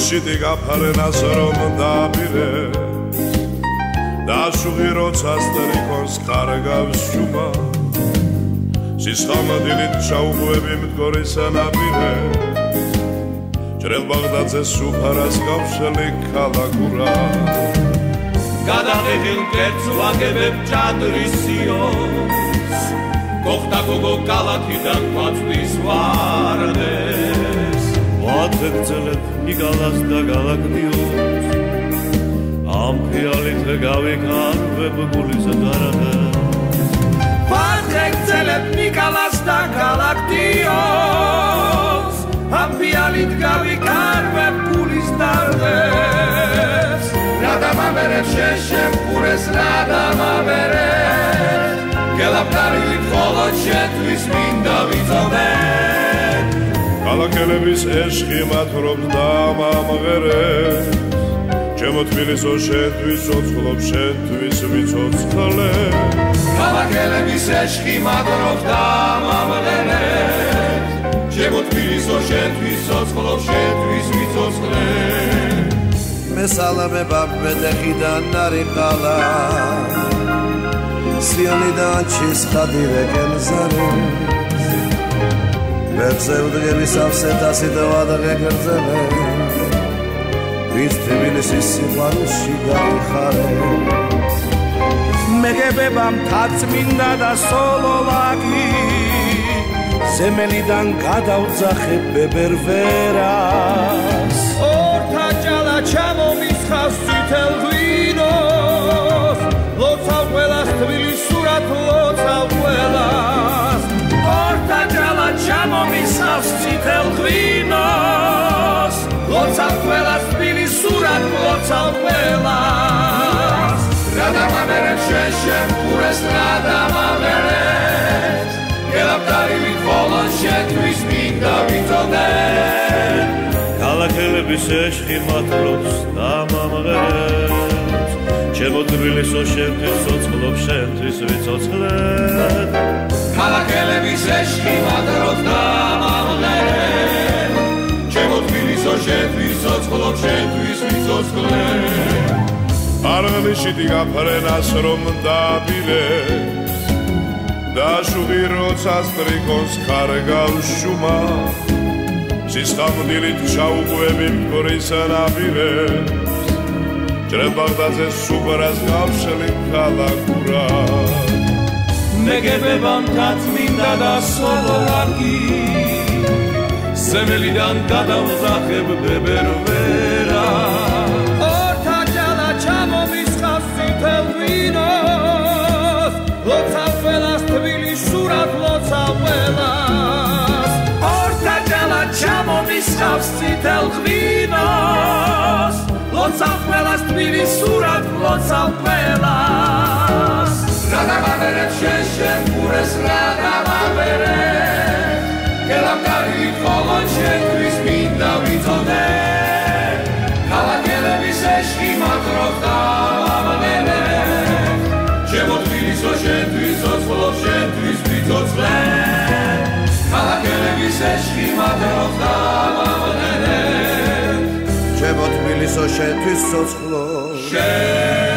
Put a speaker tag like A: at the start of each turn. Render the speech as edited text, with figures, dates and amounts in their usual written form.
A: შიდი გაფარენას რომ დაპირე და შუღი როცა სტრიქონს ხარგავს შუმა სისხამდილით ჩაუღვები მდგორი სანაპირე ჭრელ ბაღდაძე სუფარას გავშელი ქალაქურა
B: გადაღებილ კერძ ვაგებებ ჭადრისიოს გოხდა გოგო ქალაქიდან ყვაწვის ვარდეს ვათეგრძელებ ნიკალას და გალაკტიოს ამ ფიალით გავიქარვებ გულის დარდეს ვათეგრძელებ ნიკალას და გალაკტიოს ამ ფიალით გავიქარვებ გულის დარდეს რადამაბერებ შეშემ ყურეს რადამაბერებ გელაპტარილით ხოლოდ შენთვის მინდა ვიცოდეთ ქალაქელების ეშხი მათრობს და ამამღერებს ჩემო თბილისო შენთვის ცოცხლობ შენთვის ვიცოცხლებ ქალაქელების ეშხი მათრობს და ამამღერებს ჩემო თბილისო შენთვის ცოცხლობ შენთვის ვიცოცხლებ
C: მესალამება ბედეხიდან არიყალა სიონიდან ჩისხადი რეკენზარე ბერძევდგები სამსეთასი და ვადღეგრძელე ვით თბილისის სიყვარულში გაიხარე მეგებება მთაწმინდა და სოლოლაკი ზემელიდან გადავძახებ ბებერვერას ორთა ჭალა ჩამომისხავს წითელ ღვინოს ლოცავ ყველას თბილის სურათ ლოცავ ყველას ორთა ჭალა ჩამომისხავს წითელ ღვინოს ლოცავ ყველას თბილის სურათ ლოცავ ყველას რადამაბერებ შეშემ ყურეს რადამაბერებს გელაპტარილით ხოლოდ შენთვის მინდა ვიცოდეთ ქალაქელების ეშხი მათრობს და ამამღერებს ჩემო თბილისო შენთვის ცოცხლობ შენთვის ვიცოცხლებ ქალაქელების ეშხი მათრობს და ამამღერებს ჩემო თბილისო შენთვის ცოცხლობ შენთვის ვიცოცხლებ
A: არღლიშიდი გაფრენას რომ დაპირებს და შუღი როცა სტრიქონს ხარგავს შუმა სისხამდილით ჩაუღვები მდგორი სანაპირებს ჭრელ ბაღდაძე სუფარას გავშელი ქალაქურა
B: მეგებება მთაწმინდა და სოლოლაკი ზემელიდან გადავძახებ ბებერვერას ორთა ჭალა ჩამომისხავს წითელ ღვინოს ლოცავ ყველას თბილის სურათ ლოცავ ყველას ორთა ჭალა ჩამომისხავს წითელ ღვინოს ლოცავ ყველას თბილის სურათ ლოცავ ყველას რადამაბერებ შეშემ ყურეს რადამაბერებ გელაპტარილით ხოლოდ შენთვის მინდა ვიცოდეთ ქალაქელების ეშხი მათრობს და ამამღერებს ჩემო თბილისო შენთვის ცოცხლობ შენთვის ვიცოცხლებ ქალაქელების ეშხი მათრობს და ამამღერებს
C: ჩემო თბილისო შენთვის ცოცხლობ